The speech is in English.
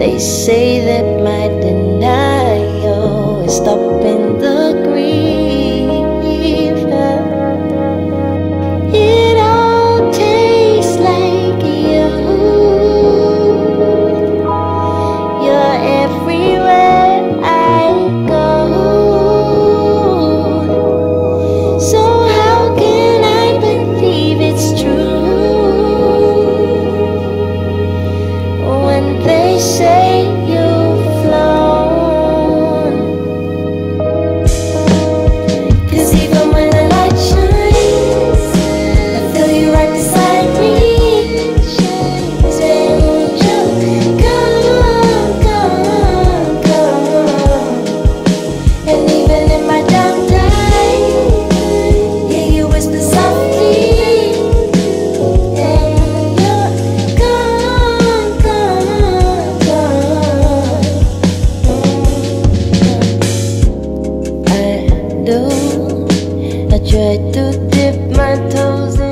They say that my denial is stopping the grief. It all tastes like you. You're everywhere I go. So how can I believe it's true when they say you've flown? 'Cause even when the light shines, I feel you right beside me, saying you're gone, gone, gone. And even in my dark night, yeah, you whisper softly, and you're gone, gone, gone. I do. I try to dip my toes